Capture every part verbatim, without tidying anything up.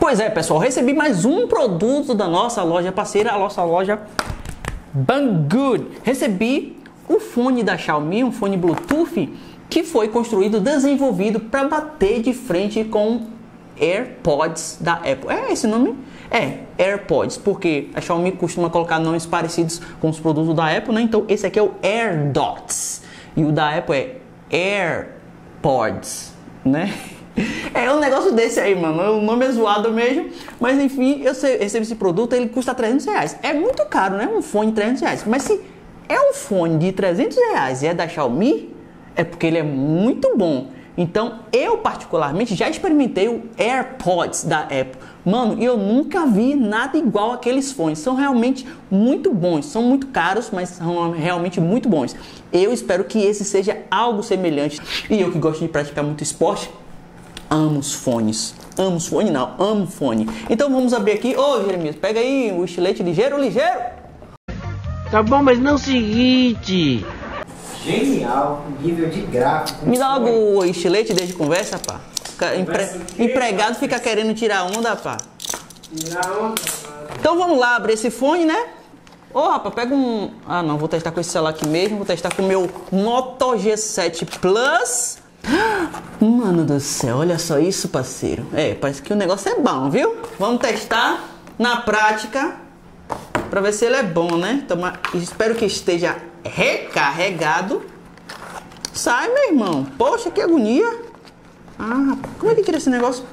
Pois é, pessoal, recebi mais um produto da nossa loja parceira, a nossa loja Banggood. Recebi o fone da Xiaomi, um fone Bluetooth que foi construído, desenvolvido para bater de frente com AirPods da Apple. É esse nome? É, AirPods, porque a Xiaomi costuma colocar nomes parecidos com os produtos da Apple, né? Então esse aqui é o AirDots e o da Apple é AirPods, né? É um negócio desse aí, mano. O nome é zoado mesmo. Mas enfim, eu recebi esse produto, ele custa trezentos reais. É muito caro, né? Um fone de trezentos reais. Mas se é um fone de trezentos reais e é da Xiaomi, é porque ele é muito bom. Então, eu particularmente já experimentei o AirPods da Apple. Mano, eu nunca vi nada igual àqueles fones. São realmente muito bons. São muito caros, mas são realmente muito bons. Eu espero que esse seja algo semelhante. E eu que gosto de praticar muito esporte, amo os fones. Amo os fones, não. Amo fone. Então vamos abrir aqui. Ô, Jeremias, pega aí o estilete ligeiro, ligeiro. Tá bom, mas não o seguinte. Genial, nível de gráfico. Me dá logo o estilete desde conversa, pá. Empre... Empregado fica querendo tirar onda, pá. Tirar onda, então vamos lá, abrir esse fone, né? Ô, oh, rapaz, pega um... Ah, não, vou testar com esse celular aqui mesmo. Vou testar com o meu Moto G sete Plus. Mano do céu, olha só isso, parceiro. É, parece que o negócio é bom, viu? Vamos testar na prática pra ver se ele é bom, né? Então, espero que esteja recarregado. Sai, meu irmão. Poxa, que agonia. Ah, como é que tira esse negócio?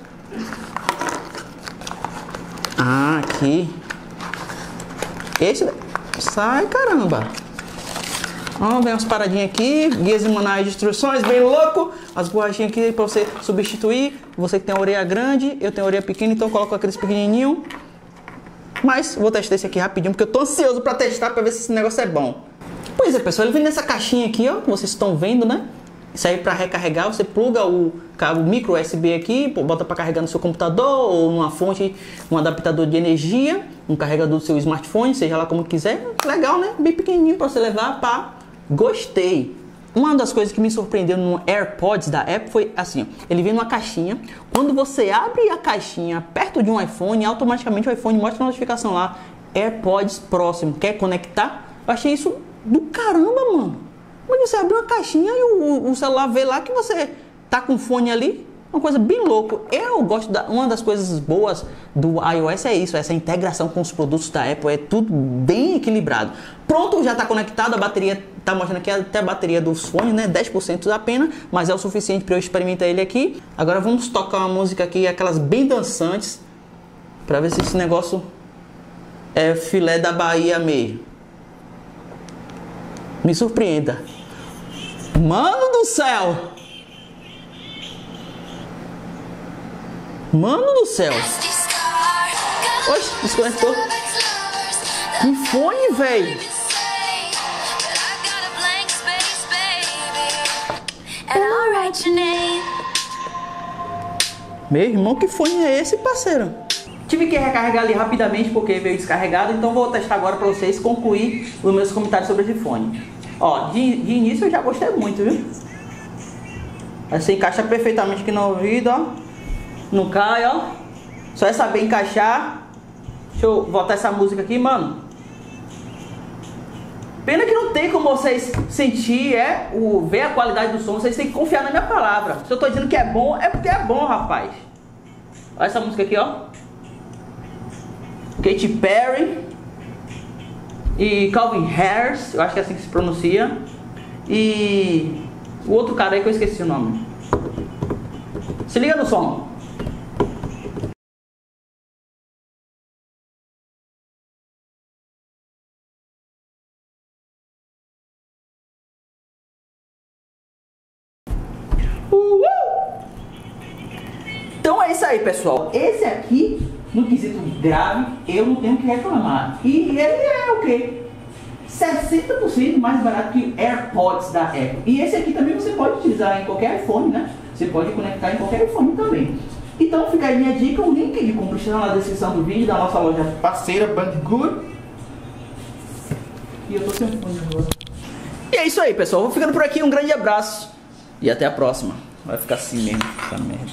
Ah, aqui. Esse... Sai, caramba. Ó, vem umas paradinhas aqui, guias e manuais de instruções, bem louco. As borrachinhas aqui pra você substituir. Você que tem a orelha grande, eu tenho a orelha pequena, então eu coloco aqueles pequenininhos. Mas vou testar esse aqui rapidinho, porque eu tô ansioso pra testar, pra ver se esse negócio é bom. Pois é, pessoal, ele vem nessa caixinha aqui, ó, que vocês estão vendo, né? Isso aí pra recarregar, você pluga o cabo micro U S B aqui, bota pra carregar no seu computador ou numa fonte, um adaptador de energia, um carregador do seu smartphone, seja lá como quiser. Legal, né? Bem pequenininho pra você levar, pá. Gostei. Uma das coisas que me surpreendeu no AirPods da Apple foi assim, ó, ele vem numa caixinha. Quando você abre a caixinha perto de um iPhone, automaticamente o iPhone mostra a notificação lá, AirPods próximo, quer conectar? Eu achei isso do caramba, mano. Mas você abre uma caixinha e o, o celular vê lá que você tá com o fone ali. Uma coisa bem louca. Eu gosto da... Uma das coisas boas do iOS é isso, essa integração com os produtos da Apple. É tudo bem equilibrado. Pronto, já está conectado. A bateria tá mostrando aqui até a bateria dos fones, né? dez por cento apenas, mas é o suficiente para eu experimentar ele aqui. Agora vamos tocar uma música aqui, aquelas bem dançantes, para ver se esse negócio é filé da Bahia mesmo. Me surpreenda. Mano do céu! Mano do céu! Oxe, desconectou. Que fone, velho! Meu irmão, que fone é esse, parceiro? Tive que recarregar ali rapidamente porque veio descarregado, então vou testar agora para vocês concluir os meus comentários sobre esse fone. Ó, de, de início eu já gostei muito, viu? Você encaixa perfeitamente aqui no ouvido, ó. Não cai, ó. Só é saber encaixar. Deixa eu botar essa música aqui, mano. Pena que não tem como vocês sentir, é, o, ver a qualidade do som. Vocês têm que confiar na minha palavra. Se eu tô dizendo que é bom, é porque é bom, rapaz. Olha essa música aqui, ó. Katy Perry e Calvin Harris, eu acho que é assim que se pronuncia. E o outro cara aí que eu esqueci o nome. Se liga no som. Uhul! Então é isso aí, pessoal. Esse aqui, no quesito grave, eu não tenho o que reclamar. E ele é o quê? sessenta por cento mais barato que o AirPods da Apple. E esse aqui também você pode utilizar em qualquer iPhone, né? Você pode conectar em qualquer iPhone também. Então fica aí minha dica, o link de compra está na descrição do vídeo da nossa loja parceira Banggood. E eu tô sem fone agora. E é isso aí, pessoal. Vou ficando por aqui. Um grande abraço. E até a próxima. Vai ficar assim mesmo, essa merda.